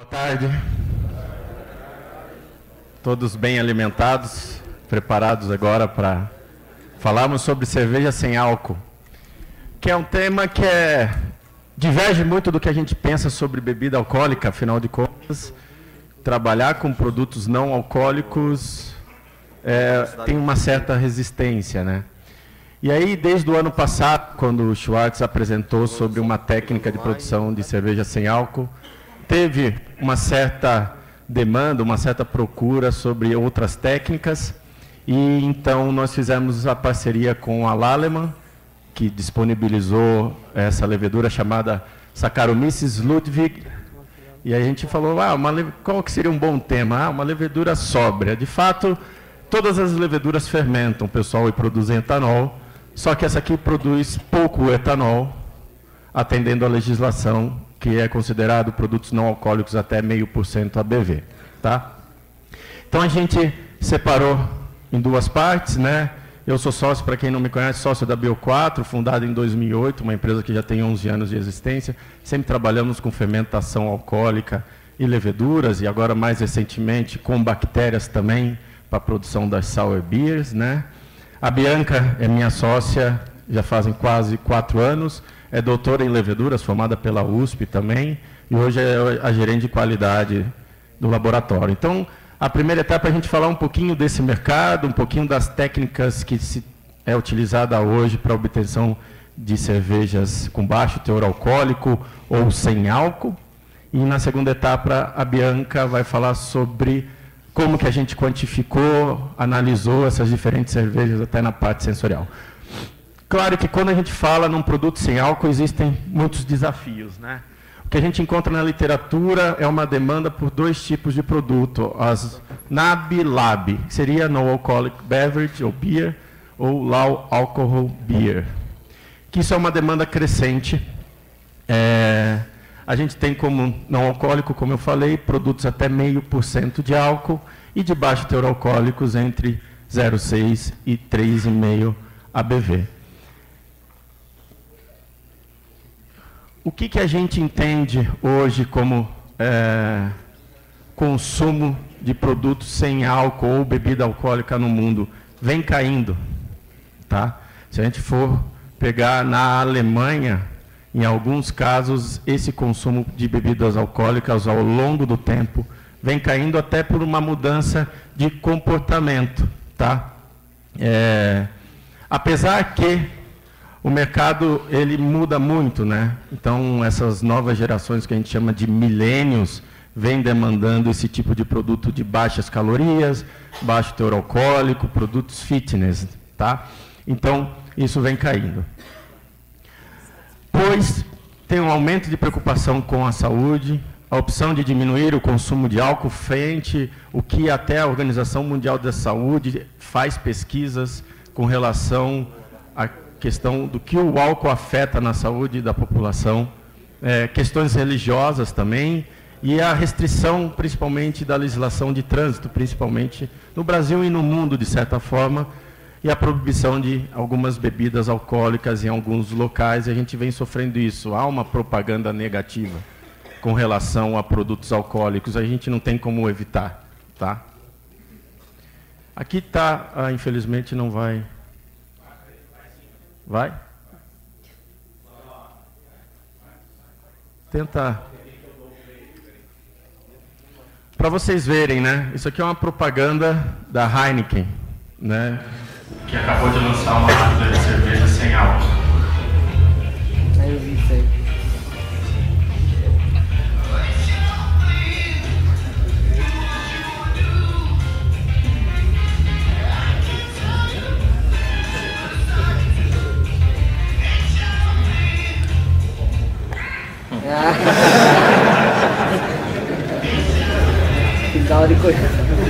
Tarde. Todos bem alimentados, preparados agora para falarmos sobre cerveja sem álcool, que é um tema que diverge muito do que a gente pensa sobre bebida alcoólica. Afinal de contas, trabalhar com produtos não alcoólicos tem uma certa resistência, né? E aí, desde o ano passado, quando o Schwartz apresentou sobre uma técnica de produção de cerveja sem álcool, teve uma certa demanda, uma certa procura sobre outras técnicas, e então nós fizemos a parceria com a Lallemand, que disponibilizou essa levedura chamada Saccharomyces Ludwig, e aí a gente falou, qual que seria um bom tema? Uma levedura sóbria. De fato, todas as leveduras fermentam, pessoal, e produzem etanol, só que essa aqui produz pouco etanol, atendendo à legislação que é considerado produtos não alcoólicos até 0,5% ABV, tá? Então a gente separou em duas partes, né? Eu sou sócio, para quem não me conhece, sócio da Bio4, fundada em 2008, uma empresa que já tem 11 anos de existência. Sempre trabalhamos com fermentação alcoólica e leveduras, e agora mais recentemente com bactérias também, para a produção das sour beers, né? A Bianca é minha sócia, já fazem quase 4 anos, é doutora em leveduras, formada pela USP também, e hoje é a gerente de qualidade do laboratório. Então, a primeira etapa é a gente falar um pouquinho desse mercado, um pouquinho das técnicas que é utilizada hoje para a obtenção de cervejas com baixo teor alcoólico ou sem álcool. E na segunda etapa, a Bianca vai falar sobre como que a gente quantificou, analisou essas diferentes cervejas até na parte sensorial. Claro que quando a gente fala num produto sem álcool, existem muitos desafios, né? O que a gente encontra na literatura é uma demanda por dois tipos de produto, as NAB/LAB, que seria No Alcoholic Beverage, ou Beer, ou Low Alcohol Beer. Que isso é uma demanda crescente. A gente tem como não alcoólico, como eu falei, produtos até 0,5% de álcool, e de baixo teor alcoólicos entre 0,6 e 3,5 ABV. O que a gente entende hoje como consumo de produtos sem álcool ou bebida alcoólica no mundo? Vem caindo, tá? Se a gente for pegar na Alemanha, em alguns casos, esse consumo de bebidas alcoólicas ao longo do tempo vem caindo até por uma mudança de comportamento, tá? Apesar que o mercado ele muda muito, né? Então, essas novas gerações que a gente chama de millennials vêm demandando esse tipo de produto de baixas calorias, baixo teor alcoólico, produtos fitness, tá? Então, isso vem caindo. Pois tem um aumento de preocupação com a saúde, a opção de diminuir o consumo de álcool frente o que até a Organização Mundial da Saúde faz pesquisas com relação a questão do que o álcool afeta na saúde da população, questões religiosas também, e a restrição, principalmente, da legislação de trânsito, principalmente no Brasil e no mundo, de certa forma, e a proibição de algumas bebidas alcoólicas em alguns locais, e a gente vem sofrendo isso. Há uma propaganda negativa com relação a produtos alcoólicos, a gente não tem como evitar, tá? Aqui está, infelizmente não vai... Vai? Tenta. Para vocês verem, né? Isso aqui é uma propaganda da Heineken, né? Que acabou de lançar uma marca de cerveja sem álcool. Aí eu vi isso aí. Que da hora de coisa.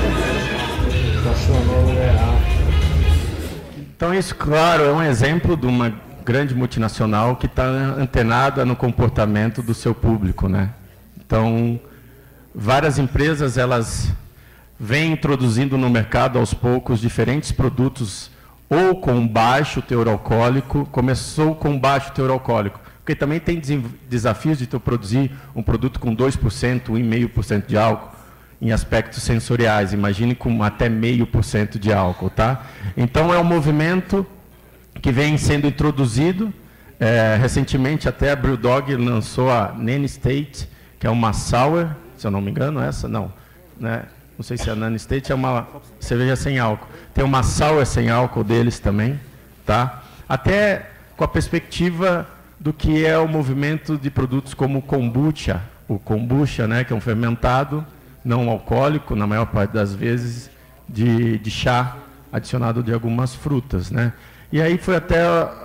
Então isso, claro, é um exemplo de uma grande multinacional que está antenada no comportamento do seu público, né? Então, várias empresas, elas vêm introduzindo no mercado aos poucos diferentes produtos ou com baixo teor alcoólico. Começou com baixo teor alcoólico, Porque também tem desafios de tu produzir um produto com 2%, 1,5% de álcool em aspectos sensoriais. Imagine com até 0,5% de álcool, tá? Então, é um movimento que vem sendo introduzido. Recentemente, até a Brewdog lançou a Nanny State, que é uma sour, se eu não me engano, essa não, né? Não sei se a Nanny State é uma cerveja sem álcool. Tem uma sour sem álcool deles também, tá? Até com a perspectiva do que é o movimento de produtos como o kombucha. O kombucha, né, que é um fermentado não alcoólico, na maior parte das vezes, de chá adicionado de algumas frutas, né? E aí foi até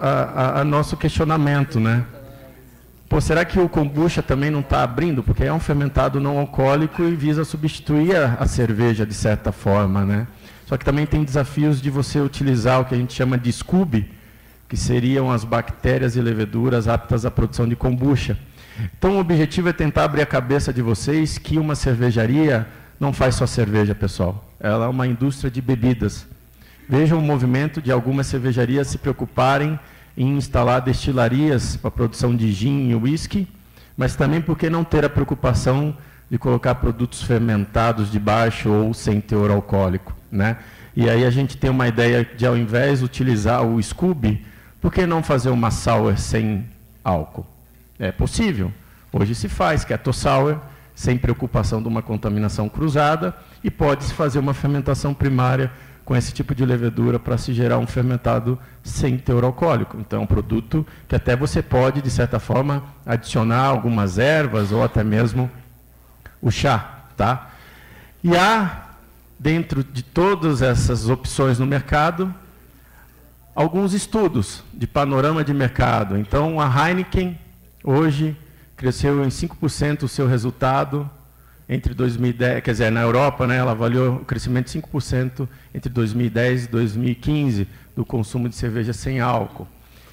a nosso questionamento, né? Pô, será que o kombucha também não está abrindo? Porque é um fermentado não alcoólico e visa substituir a cerveja, de certa forma, né? Só que também tem desafios de você utilizar o que a gente chama de SCOBY, que seriam as bactérias e leveduras aptas à produção de kombucha. Então, o objetivo é tentar abrir a cabeça de vocês que uma cervejaria não faz só cerveja, pessoal. Ela é uma indústria de bebidas. Vejam o movimento de algumas cervejarias se preocuparem em instalar destilarias para a produção de gin e whisky, mas também por que não ter a preocupação de colocar produtos fermentados de baixo ou sem teor alcoólico, né? E aí a gente tem uma ideia de, ao invés de utilizar o SCOBY, por que não fazer uma sour sem álcool? É possível. Hoje se faz Keto Sour, sem preocupação de uma contaminação cruzada, e pode-se fazer uma fermentação primária com esse tipo de levedura para se gerar um fermentado sem teor alcoólico. Então, é um produto que até você pode, de certa forma, adicionar algumas ervas ou até mesmo o chá, tá? E há, dentro de todas essas opções no mercado, alguns estudos de panorama de mercado. Então, a Heineken, hoje, cresceu em 5% o seu resultado entre 2010, quer dizer, na Europa, né, ela avaliou o crescimento de 5% entre 2010 e 2015 do consumo de cerveja sem álcool.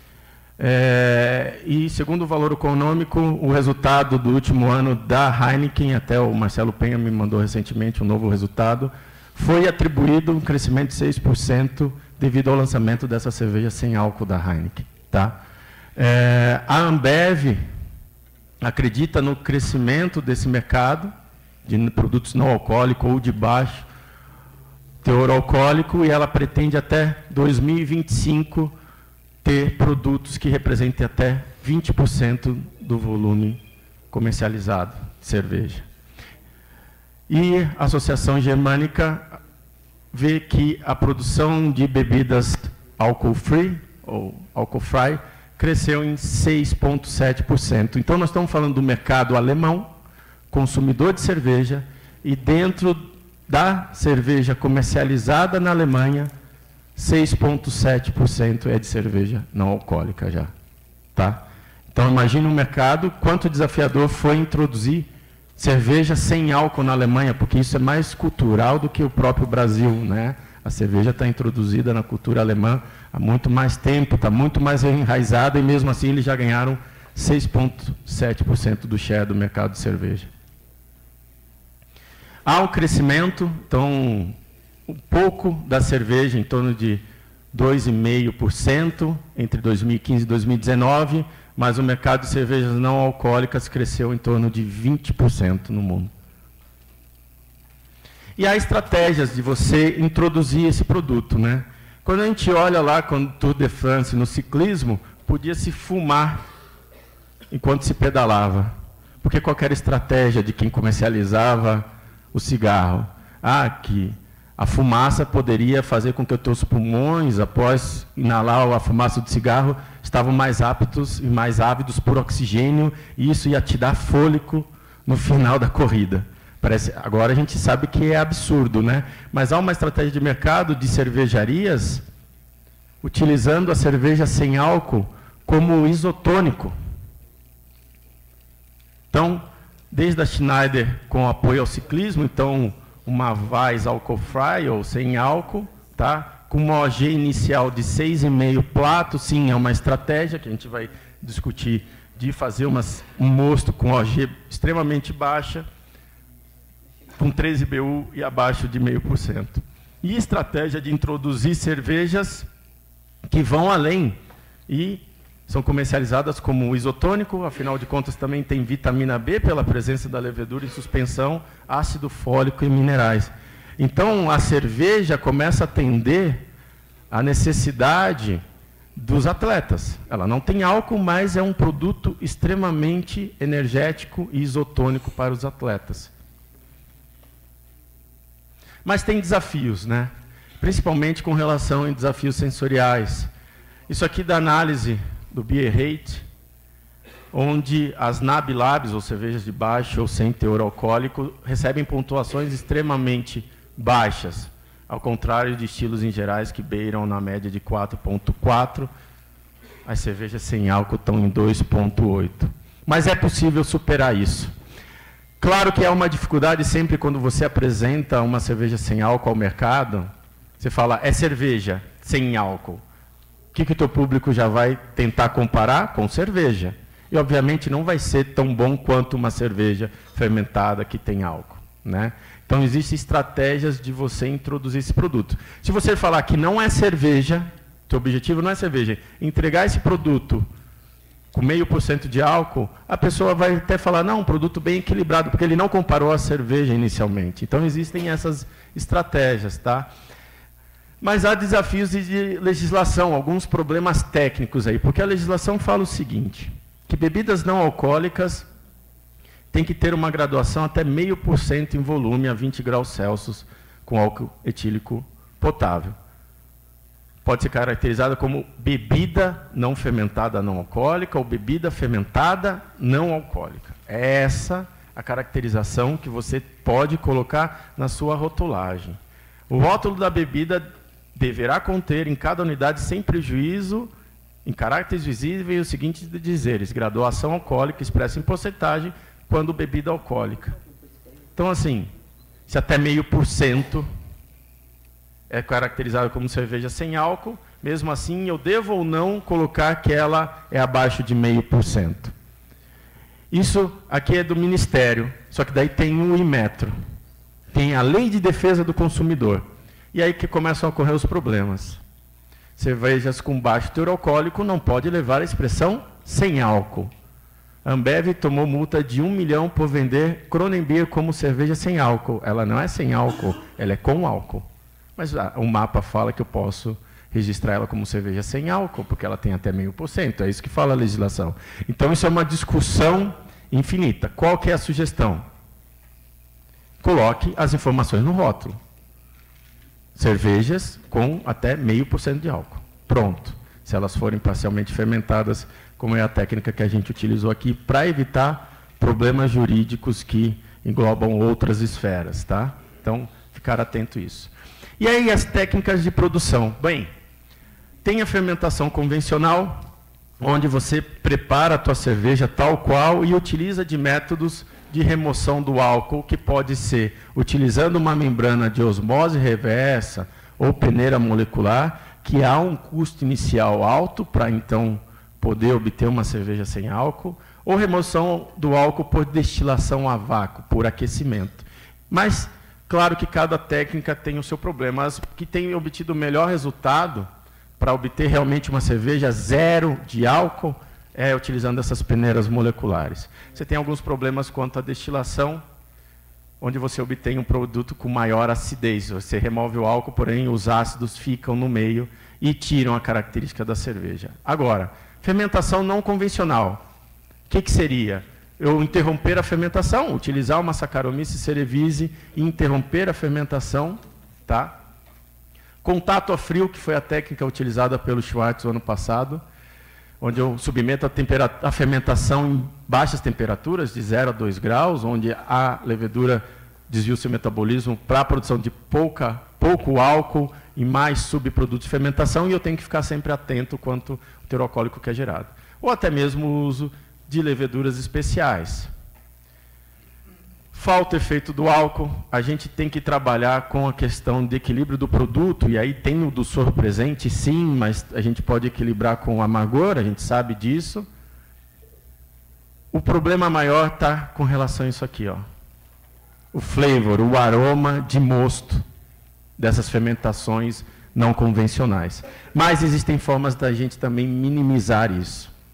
E, segundo o Valor Econômico, o resultado do último ano da Heineken, até o Marcelo Penha me mandou recentemente um novo resultado, foi atribuído um crescimento de 6% devido ao lançamento dessa cerveja sem álcool da Heineken, tá? A Ambev acredita no crescimento desse mercado de produtos não alcoólicos ou de baixo teor alcoólico, e ela pretende até 2025 ter produtos que representem até 20% do volume comercializado de cerveja. E a Associação Germânica vê que a produção de bebidas alcohol-free ou alcohol-free cresceu em 6,7%. Então, nós estamos falando do mercado alemão, consumidor de cerveja, e dentro da cerveja comercializada na Alemanha, 6,7% é de cerveja não alcoólica já, tá? Então, imagine um mercado, quanto desafiador foi introduzir cerveja sem álcool na Alemanha, porque isso é mais cultural do que o próprio Brasil, né? A cerveja está introduzida na cultura alemã há muito mais tempo, está muito mais enraizada, e mesmo assim eles já ganharam 6,7% do share do mercado de cerveja. Há um crescimento, então, um pouco da cerveja, em torno de 2,5% entre 2015 e 2019, mas o mercado de cervejas não alcoólicas cresceu em torno de 20% no mundo. E há estratégias de você introduzir esse produto, né? Quando a gente olha lá, quando Tour de France, no ciclismo, podia-se fumar enquanto se pedalava, porque qualquer estratégia de quem comercializava o cigarro, que a fumaça poderia fazer com que os teus pulmões, após inalar a fumaça do cigarro, estavam mais aptos e mais ávidos por oxigênio, e isso ia te dar fôlego no final da corrida. Agora a gente sabe que é absurdo, né? Mas há uma estratégia de mercado de cervejarias utilizando a cerveja sem álcool como isotônico. Então, desde a Schneider com apoio ao ciclismo, então uma Weiss alcohol-free ou sem álcool, tá? Com uma OG inicial de 6,5 plato, sim, é uma estratégia que a gente vai discutir de fazer um mosto com OG extremamente baixa, com 13 BU e abaixo de 0,5%. E estratégia de introduzir cervejas que vão além e são comercializadas como isotônico, afinal de contas também tem vitamina B pela presença da levedura em suspensão, ácido fólico e minerais. Então a cerveja começa a atender a necessidade dos atletas. Ela não tem álcool, mas é um produto extremamente energético e isotônico para os atletas. Mas tem desafios, né? Principalmente com relação a desafios sensoriais. Isso aqui da análise do Beer Rate, onde as NAB Labs, ou cervejas de baixo ou sem teor alcoólico, recebem pontuações extremamente baixas, ao contrário de estilos em gerais que beiram na média de 4,4, as cervejas sem álcool estão em 2,8. Mas é possível superar isso. Claro que é uma dificuldade sempre quando você apresenta uma cerveja sem álcool ao mercado, você fala, é cerveja sem álcool. O que o teu público já vai tentar comparar? Com cerveja. E, obviamente, não vai ser tão bom quanto uma cerveja fermentada que tem álcool, né? Então, existem estratégias de você introduzir esse produto. Se você falar que não é cerveja, teu objetivo não é cerveja, entregar esse produto com 0,5% de álcool, a pessoa vai até falar, não, um produto bem equilibrado, porque ele não comparou a cerveja inicialmente. Então, existem essas estratégias, tá? Mas há desafios de legislação, alguns problemas técnicos aí, porque a legislação fala o seguinte, que bebidas não alcoólicas têm que ter uma graduação até 0,5% em volume a 20 graus Celsius com álcool etílico potável. Pode ser caracterizada como bebida não fermentada não alcoólica ou bebida fermentada não alcoólica. É essa a caracterização que você pode colocar na sua rotulagem. O rótulo da bebida deverá conter em cada unidade, sem prejuízo, em caracteres visíveis, os seguintes dizeres: graduação alcoólica expressa em porcentagem quando bebida alcoólica. Então, assim, se até 0,5% é caracterizado como cerveja sem álcool, mesmo assim, eu devo ou não colocar que ela é abaixo de 0,5%. Isso aqui é do Ministério, só que daí tem o Inmetro. Tem a Lei de Defesa do Consumidor. E aí que começam a ocorrer os problemas. Cervejas com baixo teor alcoólico não pode levar a expressão sem álcool. A Ambev tomou multa de 1 milhão por vender Kronenbier como cerveja sem álcool. Ela não é sem álcool, ela é com álcool. Mas o mapa fala que eu posso registrar ela como cerveja sem álcool, porque ela tem até 0,5%. É isso que fala a legislação. Então, isso é uma discussão infinita. Qual que é a sugestão? Coloque as informações no rótulo. Cervejas com até 0,5% de álcool. Pronto. Se elas forem parcialmente fermentadas, como é a técnica que a gente utilizou aqui, para evitar problemas jurídicos que englobam outras esferas, tá? Então, ficar atento a isso. E aí, as técnicas de produção. Bem, tem a fermentação convencional, onde você prepara a tua cerveja tal qual e utiliza de métodos de remoção do álcool, que pode ser utilizando uma membrana de osmose reversa ou peneira molecular, que há um custo inicial alto para, então, poder obter uma cerveja sem álcool, ou remoção do álcool por destilação a vácuo, por aquecimento. Mas, claro que cada técnica tem o seu problema. As que têm obtido o melhor resultado para obter realmente uma cerveja zero de álcool é utilizando essas peneiras moleculares. Você tem alguns problemas quanto à destilação, onde você obtém um produto com maior acidez. Você remove o álcool, porém os ácidos ficam no meio e tiram a característica da cerveja. Agora, fermentação não convencional. O que seria? Eu interromper a fermentação, utilizar uma Saccharomyces cerevisiae e interromper a fermentação, tá? Contato a frio, que foi a técnica utilizada pelo Schwartz no ano passado, onde eu submeto a fermentação em baixas temperaturas, de 0 a 2 graus, onde a levedura desvia o seu metabolismo para a produção de pouco álcool e mais subprodutos de fermentação, e eu tenho que ficar sempre atento quanto ao teor alcoólico que é gerado. Ou até mesmo o uso de leveduras especiais. Falta efeito do álcool, a gente tem que trabalhar com a questão de equilíbrio do produto, e aí tem o do soro presente, sim, mas a gente pode equilibrar com o amargor, a gente sabe disso. O problema maior está com relação a isso aqui, ó. O flavor, o aroma de mosto dessas fermentações não convencionais. Mas existem formas da gente também minimizar isso.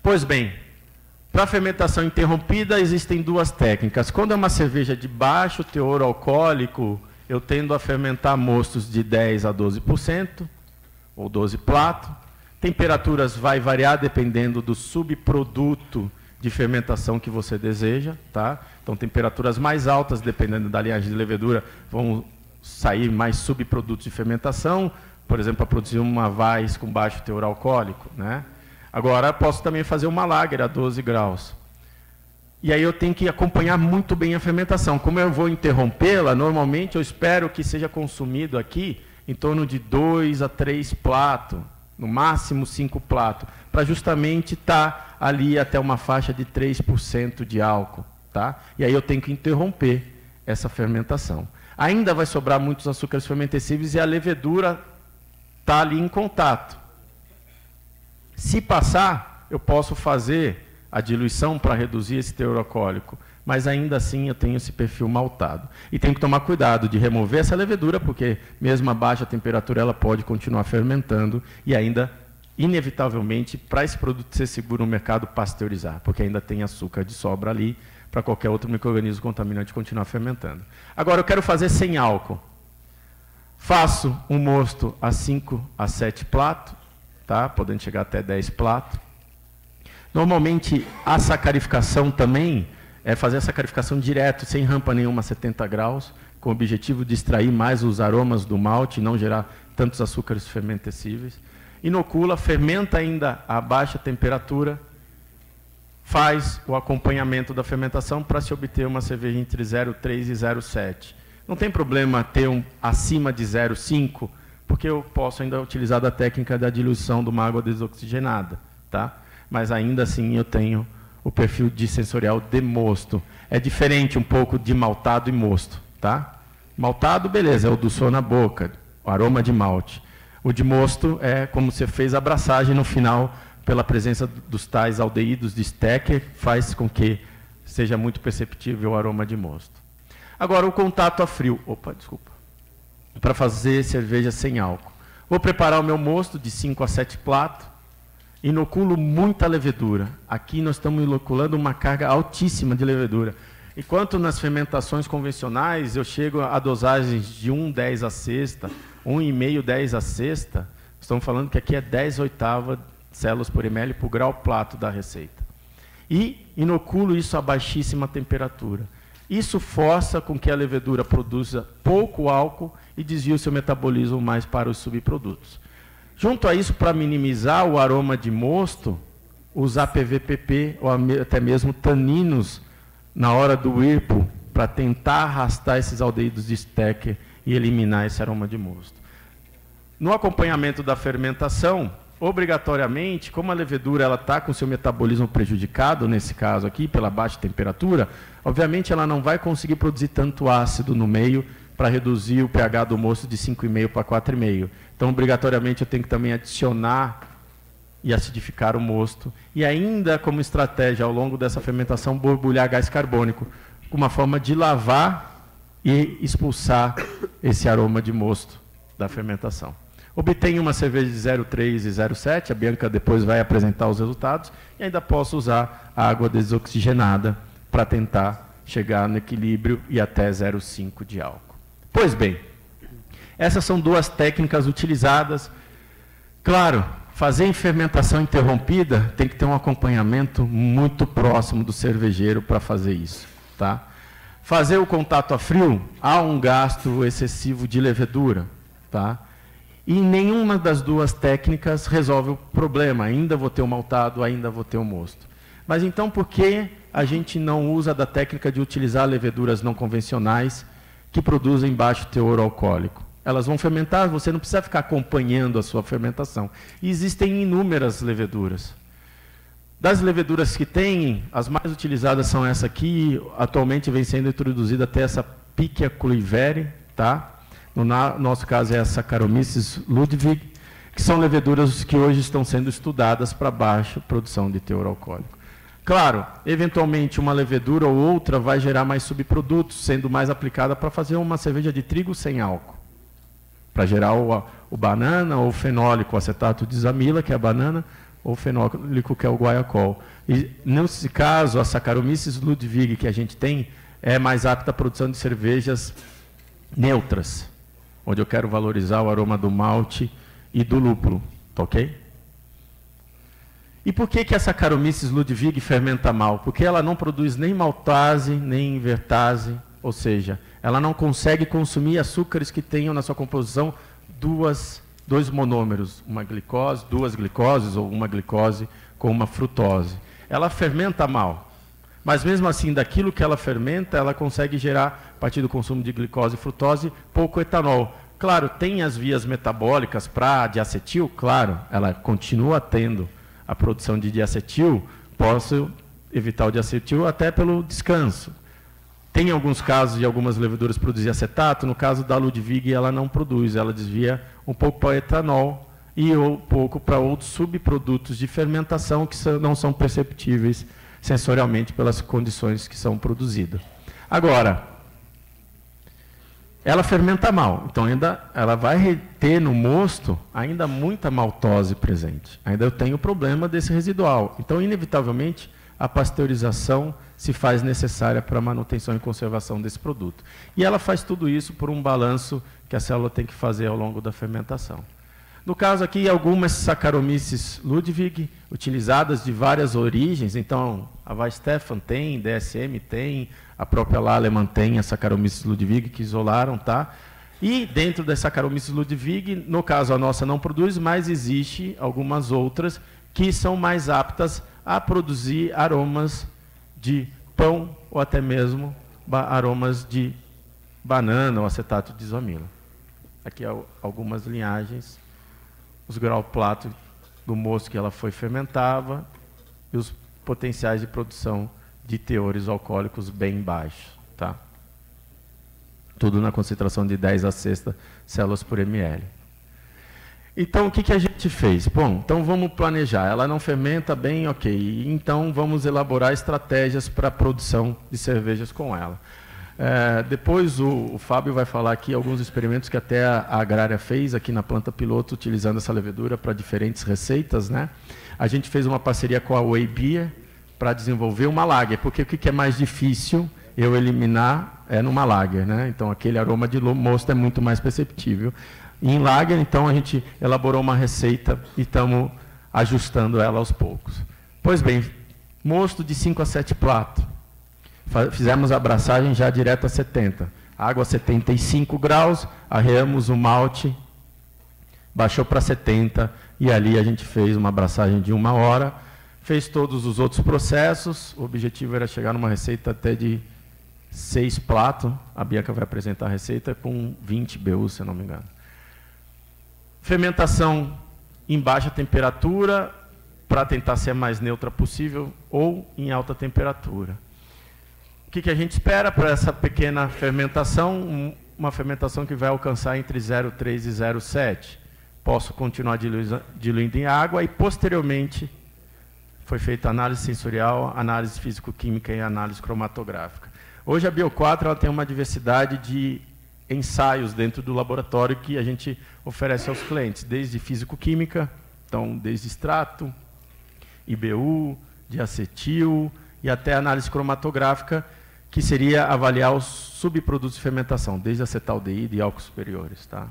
Pois bem, para a fermentação interrompida existem duas técnicas. Quando é uma cerveja de baixo teor alcoólico, eu tendo a fermentar mostos de 10 a 12%, ou 12 plato. Temperaturas vai variar dependendo do subproduto de fermentação que você deseja, tá? Então, temperaturas mais altas, dependendo da linhagem de levedura, vão sair mais subprodutos de fermentação, por exemplo, para produzir uma Weiss com baixo teor alcoólico, né? Agora, posso também fazer uma Lager a 12 graus. E aí eu tenho que acompanhar muito bem a fermentação. Como eu vou interrompê-la, normalmente eu espero que seja consumido aqui em torno de 2 a 3 platos, no máximo 5 platos, para justamente estar ali até uma faixa de 3% de álcool, tá? E aí eu tenho que interromper essa fermentação. Ainda vai sobrar muitos açúcares fermentescíveis e a levedura está ali em contato. Se passar, eu posso fazer a diluição para reduzir esse teor alcoólico, mas ainda assim eu tenho esse perfil maltado. E tenho que tomar cuidado de remover essa levedura, porque mesmo a baixa temperatura ela pode continuar fermentando e ainda, inevitavelmente, para esse produto ser seguro no mercado, pasteurizar, porque ainda tem açúcar de sobra ali para qualquer outro micro-organismo contaminante continuar fermentando. Agora, eu quero fazer sem álcool. Faço um mosto a 5 a 7 platos, tá? Podendo chegar até 10 platos. Normalmente, a sacarificação também é fazer a sacarificação direto, sem rampa nenhuma, a 70 graus, com o objetivo de extrair mais os aromas do malte e não gerar tantos açúcares fermentescíveis. Inocula, fermenta ainda a baixa temperatura, faz o acompanhamento da fermentação para se obter uma cerveja entre 0,3 e 0,7. Não tem problema ter acima de 0,5, porque eu posso ainda utilizar da técnica da diluição de uma água desoxigenada, tá? Mas ainda assim eu tenho o perfil de sensorial de mosto. É diferente um pouco de maltado e mosto, tá? Maltado, beleza, é o dulçor na boca, o aroma de malte. O de mosto é como você fez a abraçagem no final, pela presença dos tais aldeídos de Stecker, faz com que seja muito perceptível o aroma de mosto. Agora, o contato a frio. Para fazer cerveja sem álcool. Vou preparar o meu mosto de 5 a 7 platos. Inoculo muita levedura. Aqui nós estamos inoculando uma carga altíssima de levedura. Enquanto nas fermentações convencionais eu chego a dosagens de 1/10 a sexta, 1,5 10 a sexta, estamos falando que aqui é 10/8 células por ml por grau plato da receita. E inoculo isso a baixíssima temperatura. Isso força com que a levedura produza pouco álcool e desvie o seu metabolismo mais para os subprodutos. Junto a isso, para minimizar o aroma de mosto, usar PVPP ou até mesmo taninos na hora do IRPO para tentar arrastar esses aldeídos de Stecker e eliminar esse aroma de mosto. No acompanhamento da fermentação, obrigatoriamente, como a levedura está com seu metabolismo prejudicado, nesse caso aqui, pela baixa temperatura, obviamente ela não vai conseguir produzir tanto ácido no meio para reduzir o pH do mosto de 5,5 para 4,5. Então, obrigatoriamente, eu tenho que também adicionar e acidificar o mosto. E ainda, como estratégia, ao longo dessa fermentação, borbulhar gás carbônico, uma forma de lavar e expulsar esse aroma de mosto da fermentação. Obtenho uma cerveja de 0,3 e 0,7, a Bianca depois vai apresentar os resultados, e ainda posso usar a água desoxigenada para tentar chegar no equilíbrio e até 0,5 de álcool. Pois bem, essas são duas técnicas utilizadas. Claro, fazer em fermentação interrompida tem que ter um acompanhamento muito próximo do cervejeiro para fazer isso, tá? Fazer o contato a frio, há um gasto excessivo de levedura, tá? E nenhuma das duas técnicas resolve o problema. Ainda vou ter o maltado, ainda vou ter o mosto. Mas então, por que a gente não usa da técnica de utilizar leveduras não convencionais que produzem baixo teor alcoólico? Elas vão fermentar, você não precisa ficar acompanhando a sua fermentação. E existem inúmeras leveduras. Das leveduras que tem, as mais utilizadas são essa aqui, atualmente vem sendo introduzida até essa Pichia cluiveri, tá? No nosso caso é a Saccharomyces ludwig, que são leveduras que hoje estão sendo estudadas para baixa produção de teor alcoólico. Claro, eventualmente uma levedura ou outra vai gerar mais subprodutos, sendo mais aplicada para fazer uma cerveja de trigo sem álcool. Para gerar o banana ou o fenólico, o acetato de isamila, que é a banana, ou fenólico, que é o guaiacol. E, nesse caso, a Saccharomyces Ludwig que a gente tem é mais apta à produção de cervejas neutras, onde eu quero valorizar o aroma do malte e do lúpulo, tá ok? E por que a Saccharomyces Ludwig fermenta mal? Porque ela não produz nem maltase, nem invertase, ou seja, ela não consegue consumir açúcares que tenham na sua composição dois monômeros, uma glicose, duas glicoses ou uma glicose com uma frutose. Ela fermenta mal, mas mesmo assim, daquilo que ela fermenta, ela consegue gerar, a partir do consumo de glicose e frutose, pouco etanol. Claro, tem as vias metabólicas para diacetil, claro, ela continua tendo a produção de diacetil, posso evitar o diacetil até pelo descanso. Tem alguns casos de algumas leveduras produzir acetato, no caso da Ludwig ela não produz, ela desvia um pouco para o etanol e um pouco para outros subprodutos de fermentação que não são perceptíveis sensorialmente pelas condições que são produzidas. Agora, ela fermenta mal, então ainda ela vai reter no mosto ainda muita maltose presente. Ainda eu tenho o problema desse residual. Então, inevitavelmente, a pasteurização se faz necessária para a manutenção e conservação desse produto. E ela faz tudo isso por um balanço que a célula tem que fazer ao longo da fermentação. No caso aqui, algumas Saccharomyces Ludwig, utilizadas de várias origens. Então, a Weihenstephan tem, DSM tem, a própria Lallemand tem a Saccharomyces Ludwig, que isolaram, tá? E dentro da Saccharomyces Ludwig, no caso a nossa não produz, mas existe algumas outras que são mais aptas a produzir aromas de pão ou até mesmo aromas de banana ou acetato de isomilo. Aqui algumas linhagens, os grau-plato do mosto que ela foi fermentava e os potenciais de produção de teores alcoólicos bem baixos, tá? Tudo na concentração de 10 a 6 células por ml. Então, o que a gente fez? Bom, então vamos planejar. Ela não fermenta bem, ok. Então, vamos elaborar estratégias para a produção de cervejas com ela. Depois, o Fábio vai falar aqui alguns experimentos que até a Agrária fez aqui na planta piloto, utilizando essa levedura para diferentes receitas, né? A gente fez uma parceria com a Whey Beer para desenvolver uma lager, porque o que é mais difícil eu eliminar é numa lager, né? Então, aquele aroma de mosto é muito mais perceptível. Em lager, então, a gente elaborou uma receita e estamos ajustando ela aos poucos. Pois bem, mosto de 5 a 7 pratos. Fizemos a abraçagem já direto a 70. Água a 75 graus, arreamos o malte, baixou para 70 e ali a gente fez uma abraçagem de 1 hora. Fez todos os outros processos. O objetivo era chegar numa receita até de 6 pratos. A Bianca vai apresentar a receita com 20 BU, se eu não me engano. Fermentação em baixa temperatura, para tentar ser a mais neutra possível, ou em alta temperatura. O que a gente espera para essa pequena fermentação? Uma fermentação que vai alcançar entre 0,3 e 0,7. Posso continuar diluindo em água e, posteriormente, foi feita análise sensorial, análise físico-química e análise cromatográfica. Hoje a Bio4 ela tem uma diversidade de ensaios dentro do laboratório que a gente oferece aos clientes, desde físico-química, então desde extrato, IBU, diacetil e até análise cromatográfica, que seria avaliar os subprodutos de fermentação, desde acetaldeído e álcools superiores, tá?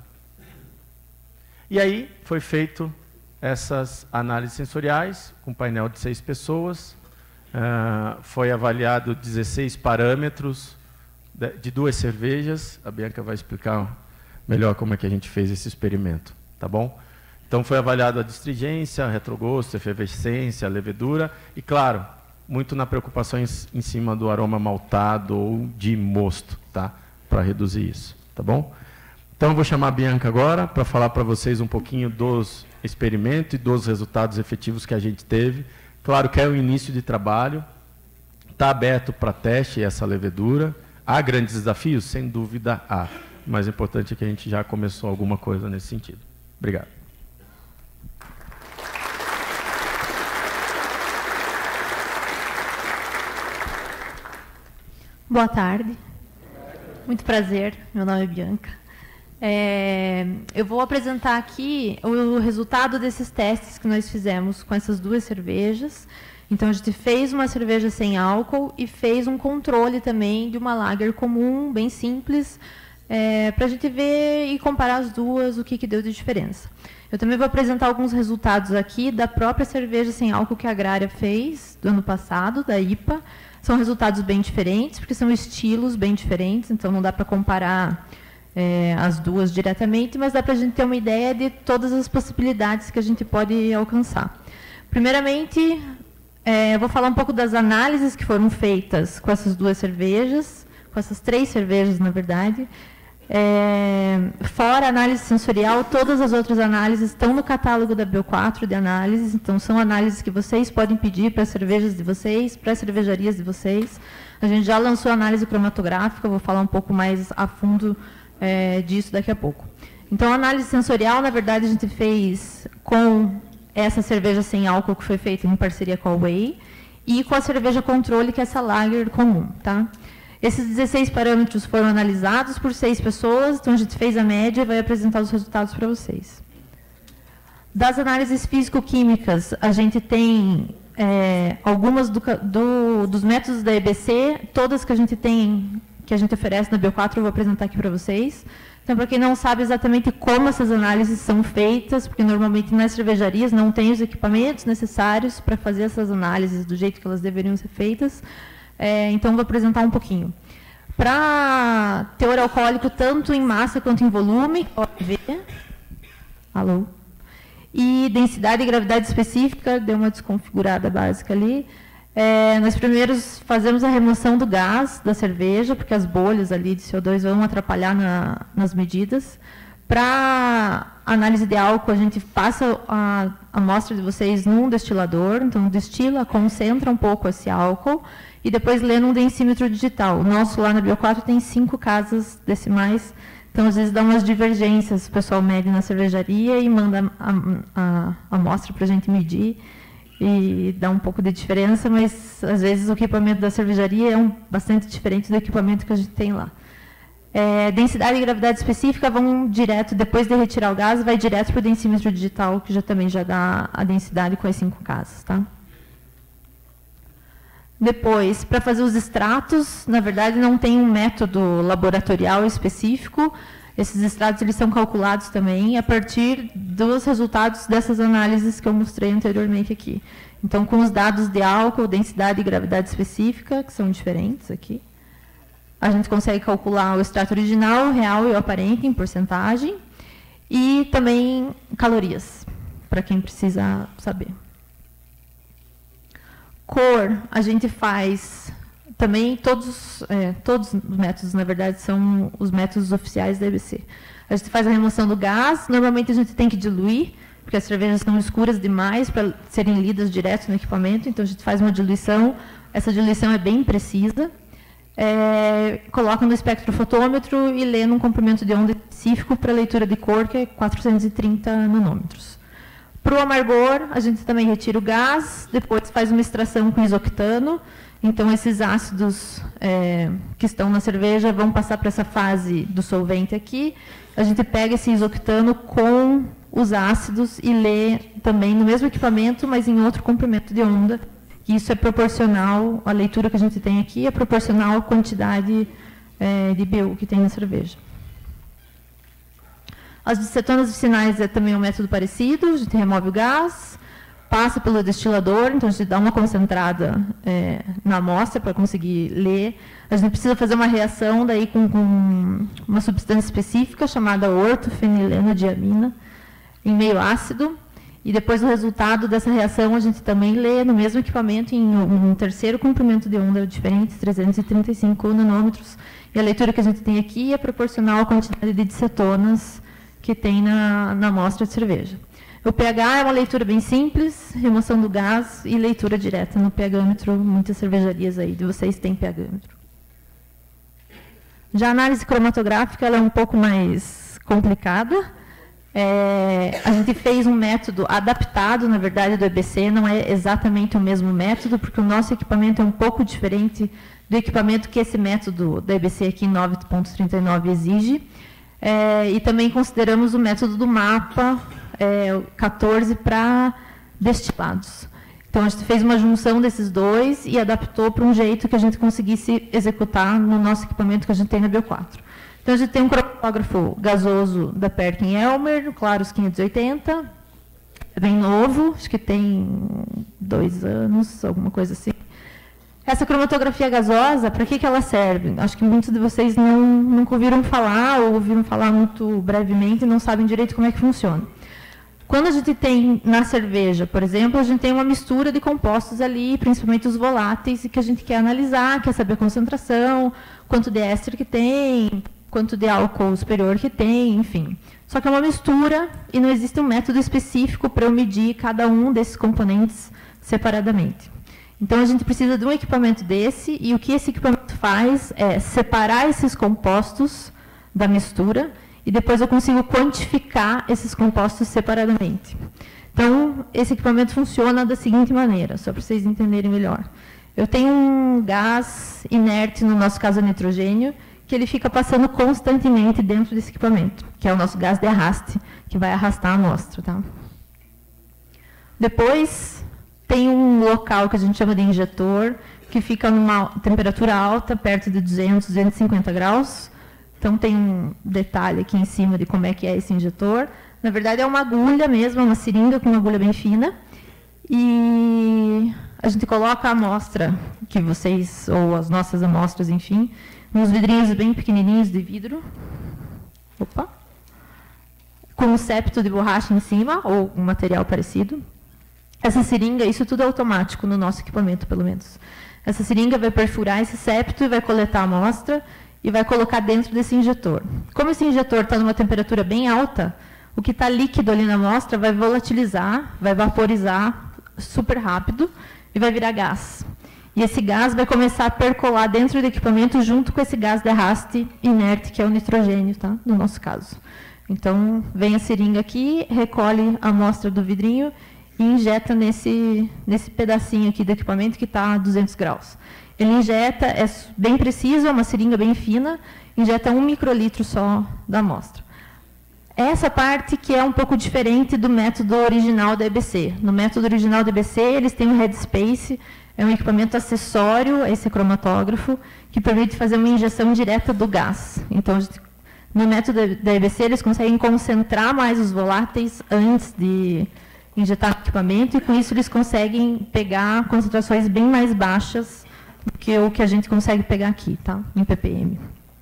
E aí foi feito essas análises sensoriais, com um painel de 6 pessoas, foi avaliado 16 parâmetros de 2 cervejas. A Bianca vai explicar melhor como é que a gente fez esse experimento, tá bom? Então foi avaliado a astringência, retrogosto, efervescência, levedura e, claro, muito na preocupação em cima do aroma maltado ou de mosto, tá? Para reduzir isso, tá bom? Então eu vou chamar a Bianca agora para falar para vocês um pouquinho dos experimentos e dos resultados efetivos que a gente teve. Claro que é o início de trabalho, está aberto para teste essa levedura. Há grandes desafios? Sem dúvida há. O mais importante é que a gente já começou alguma coisa nesse sentido. Obrigado. Boa tarde. Muito prazer. Meu nome é Bianca. Eu vou apresentar aqui o resultado desses testes que nós fizemos com essas duas cervejas. Então, a gente fez uma cerveja sem álcool e fez um controle também de uma lager comum, bem simples, para a gente ver e comparar as duas, o que deu de diferença. Eu também vou apresentar alguns resultados aqui da própria cerveja sem álcool que a Agrária fez do ano passado, da IPA. São resultados bem diferentes, porque são estilos bem diferentes, então não dá para comparar as duas diretamente, mas dá para a gente ter uma ideia de todas as possibilidades que a gente pode alcançar. Primeiramente, eu vou falar um pouco das análises que foram feitas com essas duas cervejas, com essas 3 cervejas, na verdade. Fora a análise sensorial, todas as outras análises estão no catálogo da Bio4 de análises, então são análises que vocês podem pedir para as cervejas de vocês, para as cervejarias de vocês. A gente já lançou análise cromatográfica, eu vou falar um pouco mais a fundo disso daqui a pouco. Então, a análise sensorial, na verdade, a gente fez com essa cerveja sem álcool que foi feita em parceria com a Whey e com a cerveja controle, que é essa lager comum, tá? Esses 16 parâmetros foram analisados por 6 pessoas, então a gente fez a média e vai apresentar os resultados para vocês. Das análises físico-químicas, a gente tem algumas dos métodos da EBC, todas que a gente tem, que a gente oferece na Bio4, eu vou apresentar aqui para vocês. Então, para quem não sabe exatamente como essas análises são feitas, porque normalmente nas cervejarias não tem os equipamentos necessários para fazer essas análises do jeito que elas deveriam ser feitas, então vou apresentar um pouquinho. Para teor alcoólico, tanto em massa quanto em volume, pode ver. Alô? E densidade e gravidade específica, deu uma desconfigurada básica ali. Nós primeiro fazemos a remoção do gás da cerveja, porque as bolhas ali de CO2 vão atrapalhar nas medidas. Para análise de álcool, a gente passa a amostra de vocês num destilador, então destila, concentra um pouco esse álcool e depois lê num densímetro digital. O nosso lá na Bio4 tem 5 casas decimais, então às vezes dá umas divergências, o pessoal mede na cervejaria e manda a amostra para a gente medir. E dá um pouco de diferença, mas às vezes o equipamento da cervejaria é bastante diferente do equipamento que a gente tem lá. Densidade e gravidade específica vão direto, depois de retirar o gás, vai direto para o densímetro digital, que também já dá a densidade com as 5 casas. Tá? Depois, para fazer os extratos, na verdade não tem um método laboratorial específico. Esses extratos eles são calculados também a partir dos resultados dessas análises que eu mostrei anteriormente aqui. Então, com os dados de álcool, densidade e gravidade específica, que são diferentes aqui, a gente consegue calcular o extrato original, o real e o aparente em porcentagem, e também calorias, para quem precisa saber. Cor, a gente faz... Também todos os métodos, na verdade, são os métodos oficiais da EBC. A gente faz a remoção do gás, normalmente a gente tem que diluir, porque as cervejas são escuras demais para serem lidas direto no equipamento, então a gente faz uma diluição, essa diluição é bem precisa, coloca no espectrofotômetro e lê num comprimento de onda específico para leitura de cor, que é 430 nanômetros. Para o amargor, a gente também retira o gás, depois faz uma extração com isoctano. Então, esses ácidos que estão na cerveja vão passar para essa fase do solvente aqui. A gente pega esse isoctano com os ácidos e lê também no mesmo equipamento, mas em outro comprimento de onda. E isso é proporcional, a leitura que a gente tem aqui é proporcional à quantidade de BU que tem na cerveja. As cetonas vicinais é também um método parecido, a gente remove o gás, passa pelo destilador, então a gente dá uma concentrada na amostra para conseguir ler. A gente precisa fazer uma reação daí com uma substância específica chamada ortofenilenadiamina, em meio ácido, e depois o resultado dessa reação a gente também lê no mesmo equipamento em um terceiro comprimento de onda diferente, 335 nanômetros, e a leitura que a gente tem aqui é proporcional à quantidade de cetonas que tem na amostra de cerveja. O pH é uma leitura bem simples, remoção do gás e leitura direta no pHmetro. Muitas cervejarias aí de vocês têm pHmetro. Já a análise cromatográfica ela é um pouco mais complicada. A gente fez um método adaptado, na verdade, do EBC, não é exatamente o mesmo método, porque o nosso equipamento é um pouco diferente do equipamento que esse método da EBC aqui 9.39 exige. E também consideramos o método do mapa 14 para destilados. Então, a gente fez uma junção desses dois e adaptou para um jeito que a gente conseguisse executar no nosso equipamento que a gente tem na Bio4. Então, a gente tem um cromatógrafo gasoso da Perkin-Elmer, Claros 580, é bem novo, acho que tem 2 anos, alguma coisa assim. Essa cromatografia gasosa, para que ela serve? Acho que muitos de vocês nunca ouviram falar, ou ouviram falar muito brevemente e não sabem direito como é que funciona. Quando a gente tem na cerveja, por exemplo, a gente tem uma mistura de compostos ali, principalmente os voláteis, que a gente quer analisar, quer saber a concentração, quanto de éster que tem, quanto de álcool superior que tem, enfim. Só que é uma mistura e não existe um método específico para eu medir cada um desses componentes separadamente. Então, a gente precisa de um equipamento desse, e o que esse equipamento faz é separar esses compostos da mistura, e depois eu consigo quantificar esses compostos separadamente. Então, esse equipamento funciona da seguinte maneira, só para vocês entenderem melhor. Eu tenho um gás inerte, no nosso caso nitrogênio, que ele fica passando constantemente dentro desse equipamento, que é o nosso gás de arraste, que vai arrastar a amostra. Tá? Depois, tem um local que a gente chama de injetor, que fica numa temperatura alta, perto de 200, 250 graus. Então, tem um detalhe aqui em cima de como é que é esse injetor. Na verdade, é uma agulha mesmo, uma seringa com uma agulha bem fina. E a gente coloca a amostra, que vocês, ou as nossas amostras, enfim, nos vidrinhos bem pequenininhos de vidro. Opa! Com um septo de borracha em cima, ou um material parecido. Essa seringa, isso tudo é automático no nosso equipamento, pelo menos. Essa seringa vai perfurar esse septo e vai coletar a amostra e vai colocar dentro desse injetor. Como esse injetor está numa temperatura bem alta, o que está líquido ali na amostra vai volatilizar, vai vaporizar super rápido e vai virar gás. E esse gás vai começar a percolar dentro do equipamento junto com esse gás de arraste inerte, que é o nitrogênio, tá? No nosso caso. Então, vem a seringa aqui, recolhe a amostra do vidrinho e injeta nesse pedacinho aqui do equipamento que está a 200 graus. Ele injeta, é bem preciso, é uma seringa bem fina, injeta 1 microlitro só da amostra. Essa parte que é um pouco diferente do método original da EBC. No método original da EBC, eles têm um headspace, é um equipamento acessório a esse cromatógrafo, que permite fazer uma injeção direta do gás. Então, no método da EBC, eles conseguem concentrar mais os voláteis antes de injetar no equipamento, e com isso eles conseguem pegar concentrações bem mais baixas do que o que a gente consegue pegar aqui, tá? Em ppm.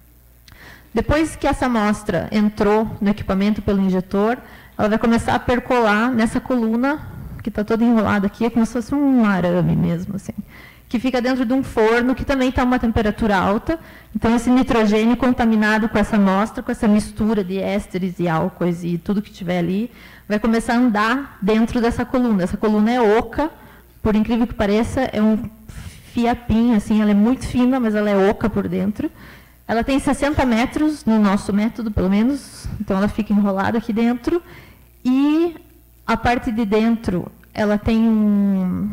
Depois que essa amostra entrou no equipamento pelo injetor, ela vai começar a percolar nessa coluna, que está toda enrolada aqui, é como se fosse um arame mesmo, assim, que fica dentro de um forno que também está a uma temperatura alta. Então, esse nitrogênio contaminado com essa amostra, com essa mistura de ésteres e álcoois e tudo que tiver ali, vai começar a andar dentro dessa coluna. Essa coluna é oca, por incrível que pareça, é um fiapinho, assim, ela é muito fina, mas ela é oca por dentro. Ela tem 60 metros, no nosso método, pelo menos, então ela fica enrolada aqui dentro. E a parte de dentro, ela tem um...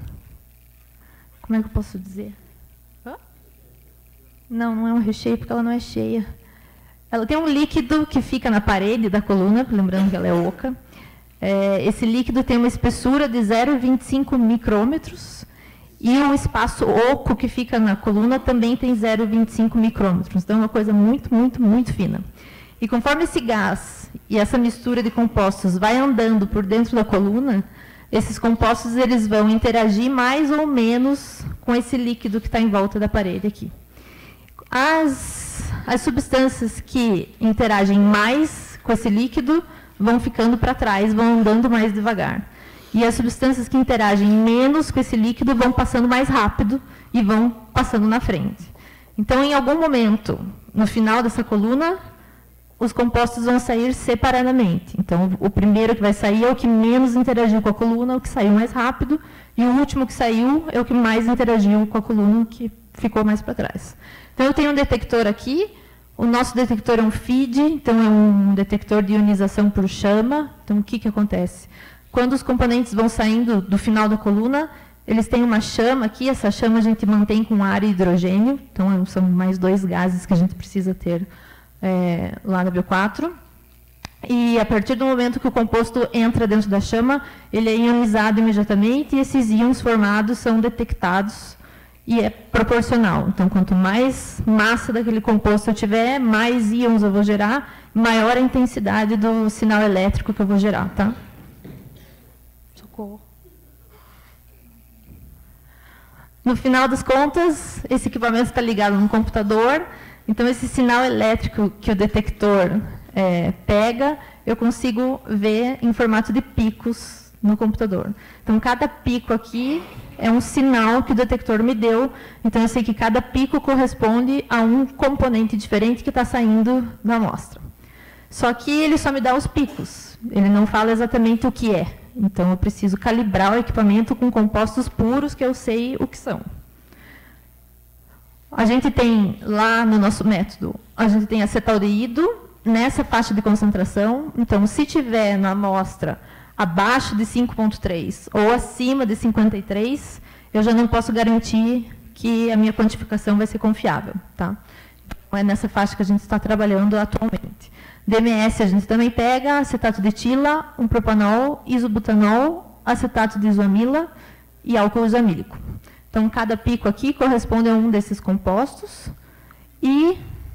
Como é que eu posso dizer? Não, não é um recheio, porque ela não é cheia. Ela tem um líquido que fica na parede da coluna, lembrando que ela é oca. Esse líquido tem uma espessura de 0,25 micrômetros, e o espaço oco que fica na coluna também tem 0,25 micrômetros. Então, é uma coisa muito, muito, muito fina. E conforme esse gás e essa mistura de compostos vai andando por dentro da coluna, esses compostos eles vão interagir mais ou menos com esse líquido que está em volta da parede aqui. As substâncias que interagem mais com esse líquido vão ficando para trás, vão andando mais devagar. E as substâncias que interagem menos com esse líquido vão passando mais rápido e vão passando na frente. Então, em algum momento, no final dessa coluna, os compostos vão sair separadamente. Então, o primeiro que vai sair é o que menos interagiu com a coluna, o que saiu mais rápido, e o último que saiu é o que mais interagiu com a coluna, que ficou mais para trás. Então, eu tenho um detector aqui. O nosso detector é um FID, então é um detector de ionização por chama. Então, o que acontece? Quando os componentes vão saindo do final da coluna, eles têm uma chama aqui. Essa chama a gente mantém com ar e hidrogênio. Então, são mais 2 gases que a gente precisa ter lá na Bio4. E a partir do momento que o composto entra dentro da chama, ele é ionizado imediatamente e esses íons formados são detectados e é proporcional. Então, quanto mais massa daquele composto eu tiver, mais íons eu vou gerar, maior a intensidade do sinal elétrico que eu vou gerar, tá? Socorro. No final das contas, esse equipamento está ligado no computador, então esse sinal elétrico que o detector pega, eu consigo ver em formato de picos no computador. Então, cada pico aqui é um sinal que o detector me deu, então eu sei que cada pico corresponde a um componente diferente que está saindo da amostra. Só que ele só me dá os picos, ele não fala exatamente o que é. Então, eu preciso calibrar o equipamento com compostos puros que eu sei o que são. A gente tem, lá no nosso método, a gente tem acetaldeído nessa faixa de concentração. Então, se tiver na amostra abaixo de 5,3 ou acima de 53, eu já não posso garantir que a minha quantificação vai ser confiável, tá? Então, é nessa faixa que a gente está trabalhando atualmente. DMS a gente também pega acetato de etila, um propanol, isobutanol, acetato de isoamila e álcool isoamílico. Então, cada pico aqui corresponde a um desses compostos. E,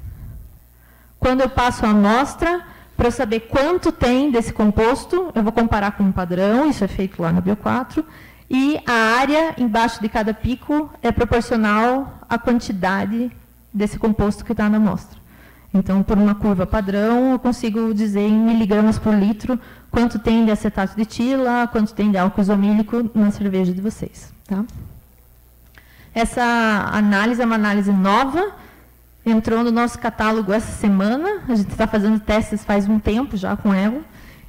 quando eu passo a amostra, para eu saber quanto tem desse composto, eu vou comparar com um padrão, isso é feito lá na Bio4, e a área embaixo de cada pico é proporcional à quantidade desse composto que está na amostra. Então, por uma curva padrão, eu consigo dizer em miligramas por litro quanto tem de acetato de etila, quanto tem de álcool isomílico na cerveja de vocês. Tá? Essa análise é uma análise nova, entrou no nosso catálogo essa semana, a gente está fazendo testes faz um tempo já com ela,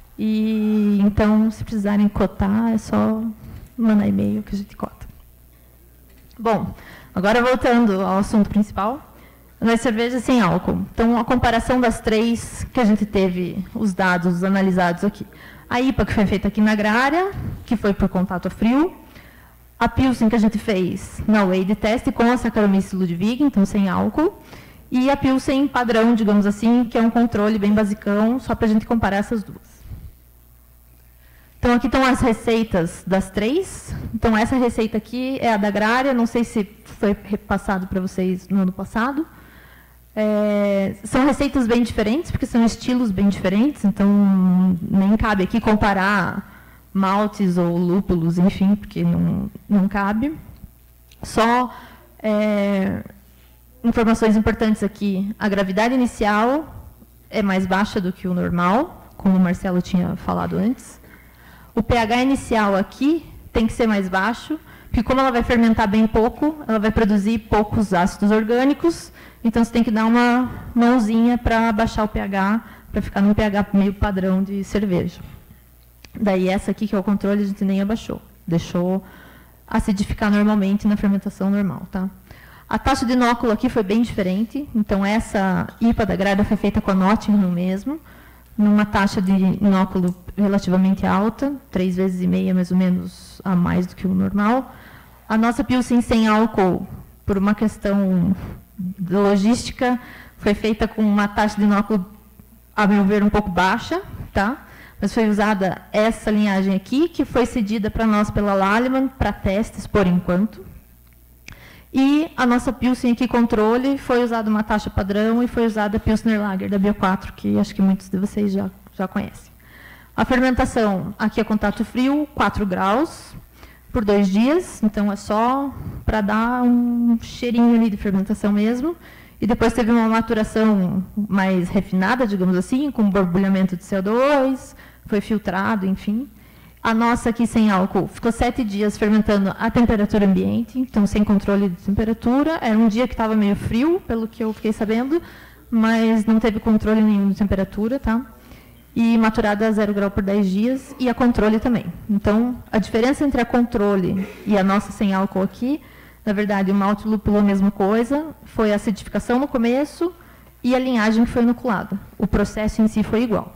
e então, se precisarem cotar, é só mandar e-mail que a gente cota. Bom, agora voltando ao assunto principal, nas cervejas sem álcool. Então, a comparação das três que a gente teve os dados analisados aqui. A IPA, que foi feita aqui na Agrária, que foi por contato a frio. A Pilsen, que a gente fez na Wade Test, com a Saccharomyces Ludwig, então sem álcool. E a Pilsen padrão, digamos assim, que é um controle bem basicão, só para a gente comparar essas duas. Então, aqui estão as receitas das três. Então, essa receita aqui é a da Agrária, não sei se foi repassado para vocês no ano passado. São receitas bem diferentes, porque são estilos bem diferentes, então nem cabe aqui comparar maltes ou lúpulos, enfim, porque não cabe. Só informações importantes aqui. A gravidade inicial é mais baixa do que o normal, como o Marcelo tinha falado antes. O pH inicial aqui tem que ser mais baixo, porque como ela vai fermentar bem pouco, ela vai produzir poucos ácidos orgânicos, então você tem que dar uma mãozinha para baixar o pH, para ficar num pH meio padrão de cerveja. Daí essa aqui, que é o controle, a gente nem abaixou. Deixou acidificar normalmente na fermentação normal. Tá? A taxa de inóculo aqui foi bem diferente. Então, essa IPA da Agrária foi feita com a Nottingham mesmo, numa taxa de inóculo relativamente alta, 3,5 vezes mais ou menos a mais do que o normal. A nossa Pilsen sem álcool, por uma questão de logística, foi feita com uma taxa de inóculo, a meu ver, um pouco baixa, tá? Mas foi usada essa linhagem aqui, que foi cedida para nós pela Lallemand, para testes, por enquanto. E a nossa Pilsen aqui, controle, foi usada uma taxa padrão e foi usada a Pilsner Lager da Bio4, que acho que muitos de vocês já conhecem. A fermentação, aqui é contato frio, 4 graus, por 2 dias, então é só para dar um cheirinho ali de fermentação mesmo. E depois teve uma maturação mais refinada, digamos assim, com borbulhamento de CO2, foi filtrado, enfim. A nossa aqui sem álcool ficou 7 dias fermentando a temperatura ambiente, então sem controle de temperatura. Era um dia que estava meio frio, pelo que eu fiquei sabendo, mas não teve controle nenhum de temperatura, tá? E maturada a 0 grau por 10 dias, e a controle também. Então, a diferença entre a controle e a nossa sem álcool aqui, na verdade, o malte lúpulo a mesma coisa, foi a acidificação no começo e a linhagem que foi inoculada. O processo em si foi igual.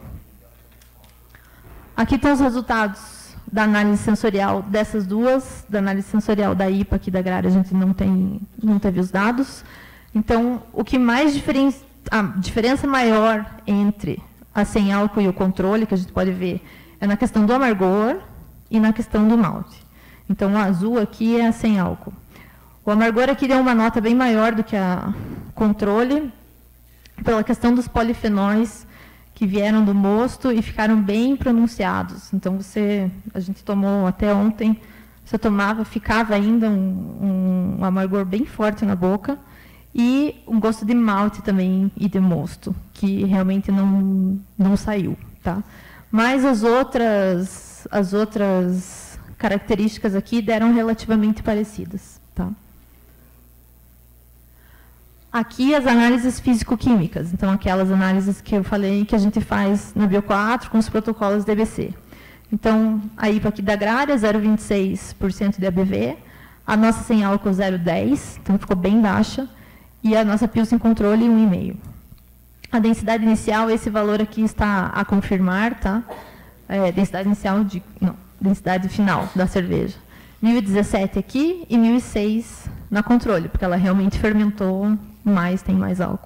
Aqui estão os resultados da análise sensorial dessas duas, da análise sensorial da IPA aqui da Agrária, a gente não teve os dados. Então, o que mais a diferença maior entre a sem álcool e o controle, que a gente pode ver, é na questão do amargor e na questão do malte. Então, o azul aqui é a sem álcool. O amargor aqui deu uma nota bem maior do que a controle, pela questão dos polifenóis que vieram do mosto e ficaram bem pronunciados. Então, a gente tomou até ontem, você tomava, ficava ainda um amargor bem forte na boca, e um gosto de malte também e de mosto, que realmente não saiu. Tá? Mas as outras características aqui deram relativamente parecidas. Tá? Aqui as análises físico-químicas, então aquelas análises que eu falei que a gente faz na Bio4 com os protocolos DBC. Então, a IPA aqui da agrária, 0,26% de ABV, a nossa sem álcool 0,10%, então ficou bem baixa, e a nossa Pilsen controle 1,5%. A densidade inicial, esse valor aqui está a confirmar, tá? Densidade inicial densidade final da cerveja. 1017 aqui e 1006 na controle, porque ela realmente fermentou mais, tem mais álcool.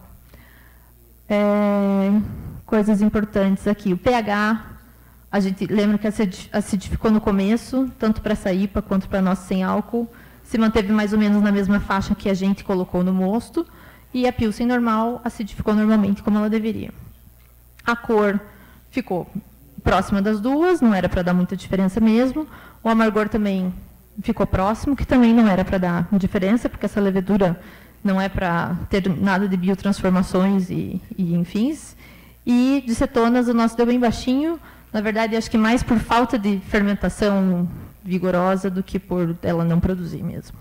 Coisas importantes aqui. O pH, a gente lembra que acidificou no começo, tanto para essa IPA quanto para a nossa sem álcool, se manteve mais ou menos na mesma faixa que a gente colocou no mosto, e a Pilsen normal acidificou normalmente como ela deveria. A cor ficou próxima das duas, não era para dar muita diferença mesmo. O amargor também ficou próximo, que também não era para dar diferença, porque essa levedura não é para ter nada de biotransformações e enfins. E de cetonas, o nosso deu bem baixinho. Na verdade, acho que mais por falta de fermentação vigorosa do que por ela não produzir mesmo.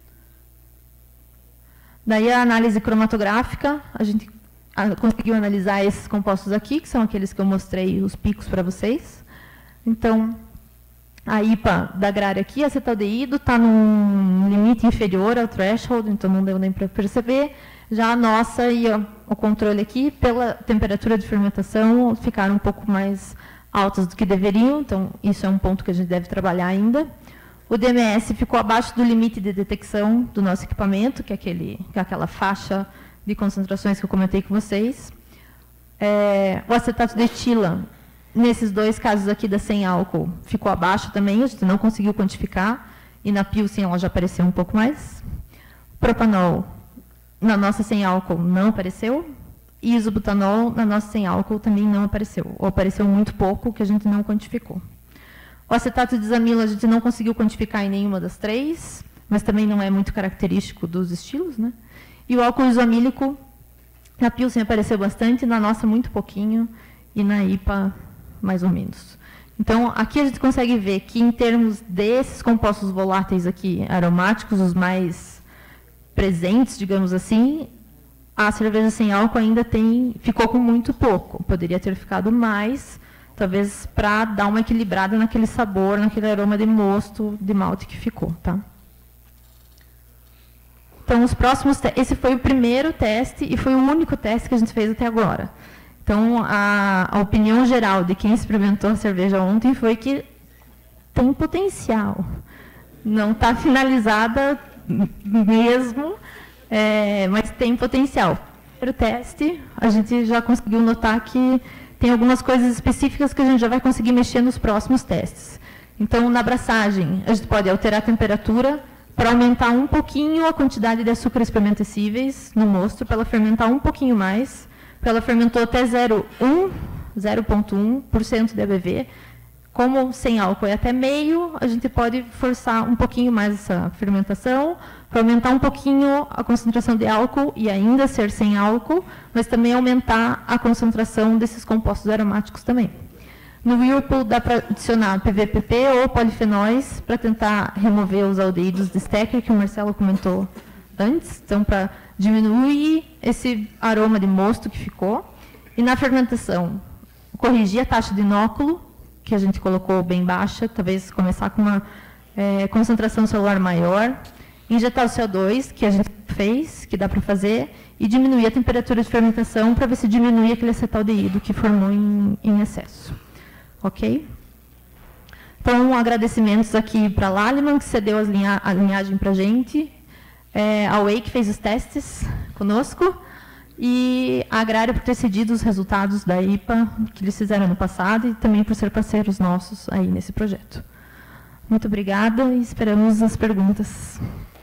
Daí a análise cromatográfica, a gente conseguiu analisar esses compostos aqui, que são aqueles que eu mostrei os picos para vocês. Então, a IPA da agrária aqui, acetaldeído, está num limite inferior ao threshold, então não deu nem para perceber. Já a nossa e o controle aqui, pela temperatura de fermentação, ficaram um pouco mais altas do que deveriam, então isso é um ponto que a gente deve trabalhar ainda. O DMS ficou abaixo do limite de detecção do nosso equipamento, que é aquela faixa de concentrações que eu comentei com vocês. O acetato de etila, nesses dois casos aqui da sem álcool, ficou abaixo também, a gente não conseguiu quantificar, e na Pilsen ela já apareceu um pouco mais. Propanol, na nossa sem álcool, não apareceu. E isobutanol, na nossa sem álcool, também não apareceu. Ou apareceu muito pouco, que a gente não quantificou. O acetato de desamilo, a gente não conseguiu quantificar em nenhuma das três, mas também não é muito característico dos estilos, né? E o álcool isomílico, na Pilsen apareceu bastante, na nossa muito pouquinho, e na IPA mais ou menos. Então, aqui a gente consegue ver que, em termos desses compostos voláteis aqui, aromáticos, os mais presentes, digamos assim, a cerveja sem álcool ainda ficou com muito pouco. Poderia ter ficado mais, talvez para dar uma equilibrada naquele sabor, naquele aroma de mosto, de malte que ficou. Tá? Então, os próximos esse foi o primeiro teste e foi o único teste que a gente fez até agora. Então, a opinião geral de quem experimentou a cerveja ontem foi que tem potencial. Não está finalizada mesmo, mas tem potencial. No teste, a gente já conseguiu notar que tem algumas coisas específicas que a gente já vai conseguir mexer nos próximos testes. Então, na abraçagem, a gente pode alterar a temperatura para aumentar um pouquinho a quantidade de açúcares fermentescíveis no mosto, para ela fermentar um pouquinho mais. Ela fermentou até 0,1% de ABV. Como sem álcool é até meio, a gente pode forçar um pouquinho mais essa fermentação, para aumentar um pouquinho a concentração de álcool e ainda ser sem álcool, mas também aumentar a concentração desses compostos aromáticos também. No Whirlpool dá para adicionar PVPP ou polifenóis para tentar remover os aldeídos de Stecker, que o Marcelo comentou antes, então para diminuir esse aroma de mosto que ficou. E na fermentação, corrigir a taxa de inóculo, que a gente colocou bem baixa, talvez começar com uma concentração celular maior, injetar o CO2, que a gente fez, que dá para fazer, e diminuir a temperatura de fermentação para ver se diminui aquele acetaldeído que formou em excesso. Ok? Então, agradecimentos aqui para a Lallemand, que cedeu a linhagem para a gente, a Whey, que fez os testes conosco, e a Agrária por ter cedido os resultados da IPA que eles fizeram no passado e também por ser parceiros nossos aí nesse projeto. Muito obrigada e esperamos as perguntas.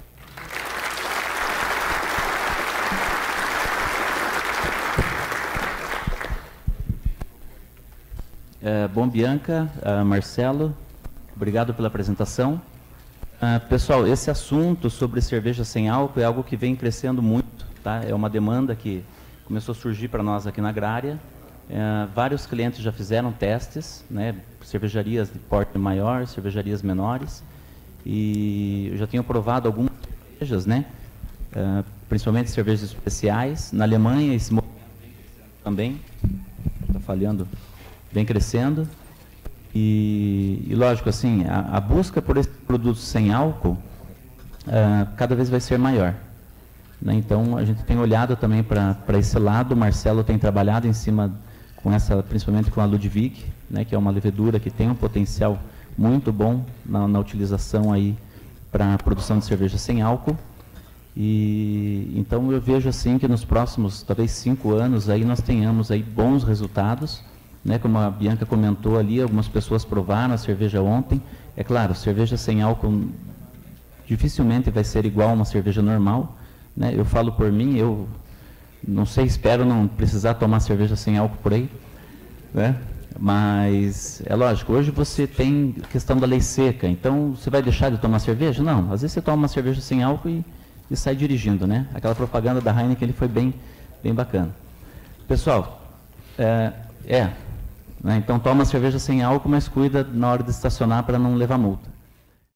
Bom, Bianca, Marcelo, obrigado pela apresentação. Pessoal, esse assunto sobre cerveja sem álcool é algo que vem crescendo muito, tá? É uma demanda que começou a surgir para nós aqui na Agrária. Vários clientes já fizeram testes, né? Cervejarias de porte maior, cervejarias menores, e eu já tenho provado algumas cervejas, né? Principalmente cervejas especiais. Na Alemanha, esse movimento também está falhando, vem crescendo. E lógico, assim, a busca por esses produtos sem álcool cada vez vai ser maior, né? Então, a gente tem olhado também para esse lado. O Marcelo tem trabalhado em cima, principalmente com a Ludwig, né, que é uma levedura que tem um potencial muito bom na utilização aí para a produção de cerveja sem álcool. E então eu vejo assim que nos próximos, talvez 5 anos, aí nós tenhamos aí bons resultados, né? Como a Bianca comentou ali, algumas pessoas provaram a cerveja ontem. É claro, cerveja sem álcool dificilmente vai ser igual a uma cerveja normal, né? Eu falo por mim, eu não sei, espero não precisar tomar cerveja sem álcool por aí, né? Mas é lógico, hoje você tem a questão da lei seca, então você vai deixar de tomar cerveja? Não, às vezes você toma uma cerveja sem álcool e sai dirigindo, né? Aquela propaganda da Heineken ele foi bem bacana. Pessoal, né? Então toma cerveja sem álcool, mas cuida na hora de estacionar para não levar multa.